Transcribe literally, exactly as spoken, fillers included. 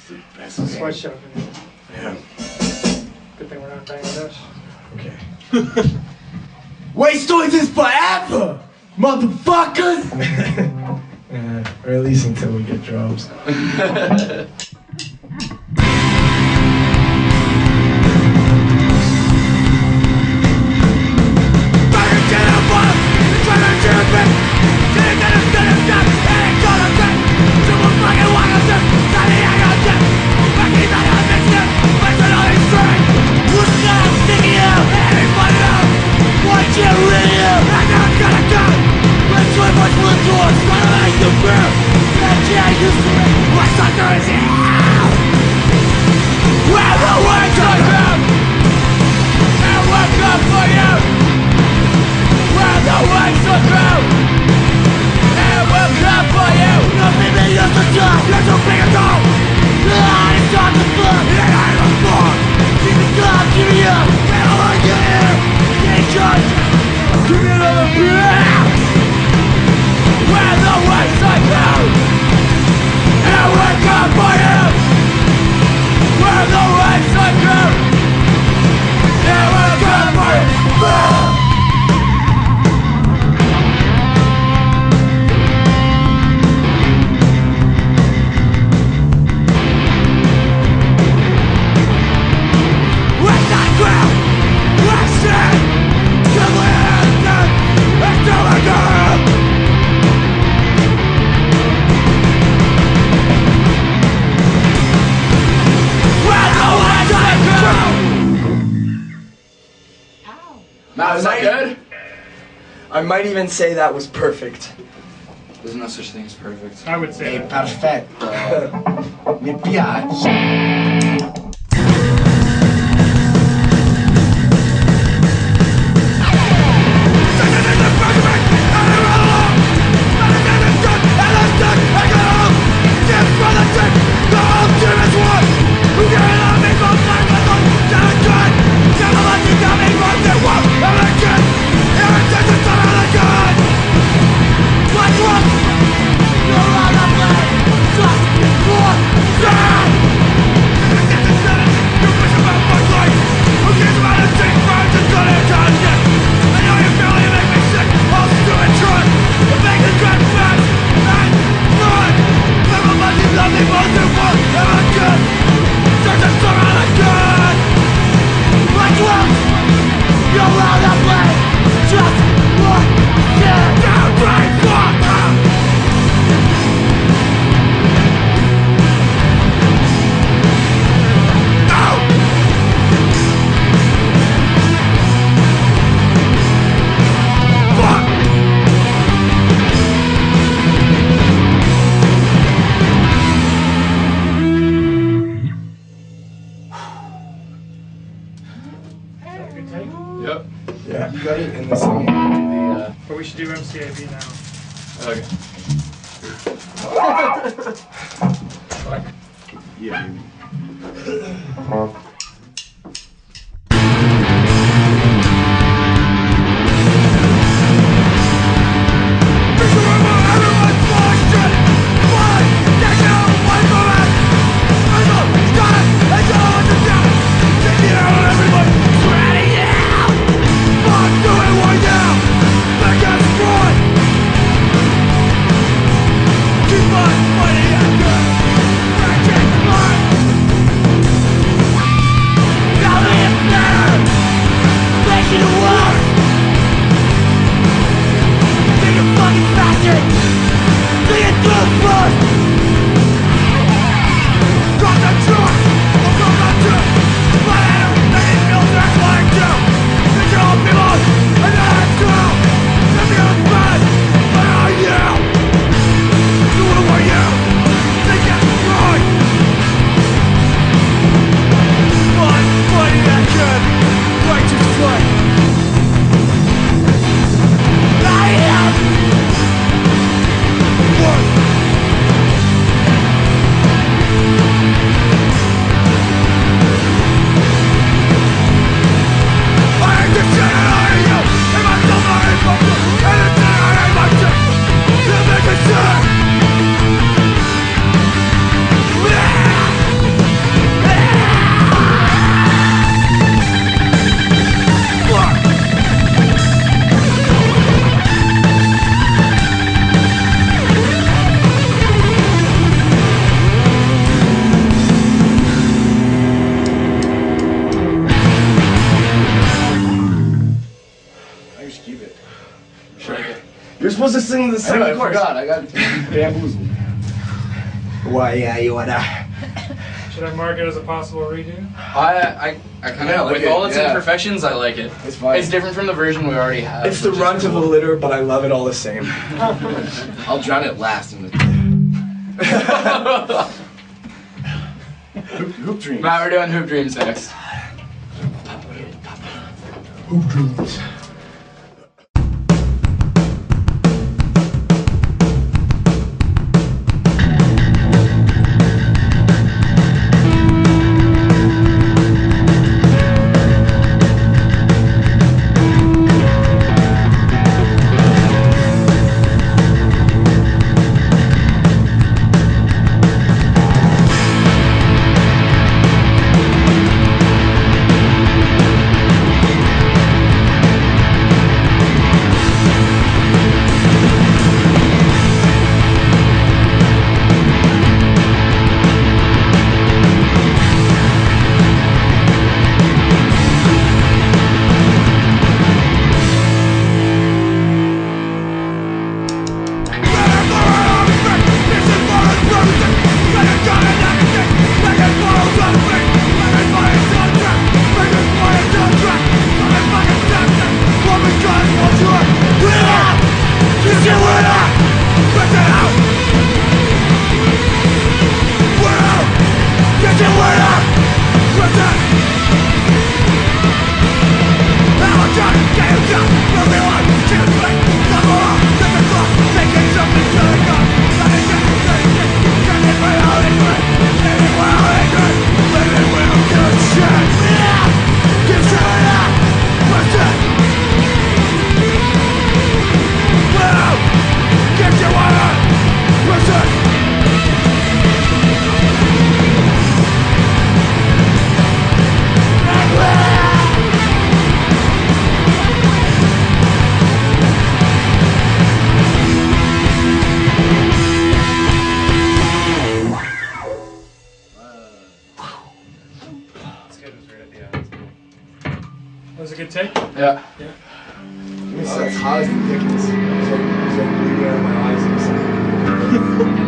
the best Sweatshop. Yeah. Good thing we're not in Bangladesh. Okay. Wastoids is forever, motherfuckers! Yeah, or at least until we get drums. Now, is that good? I might even say that was perfect. There's no such thing as perfect. I would say È that. perfetto. Mi piace. Yep. Yeah, you got it in the song. The, uh, But we should do M C A B now. Okay. Yeah, baby. You're supposed to sing the I, second know, I chorus. forgot. I got bamboozled. Why, yeah, you wanna. Should I mark it as a possible redo? I I, I kind of Yeah, like with it, all its yeah. imperfections, I like it. It's fine. It's different from the version we already have. It's the which is runt of the cool. litter, but I love it all the same. I'll drown it last in the hoop, hoop dreams. Matt, we're doing Hoop Dreams next. Hoop dreams. That was a good take? Yeah. That's hot as ridiculous. It's like, it's like bleeding out of my eyes.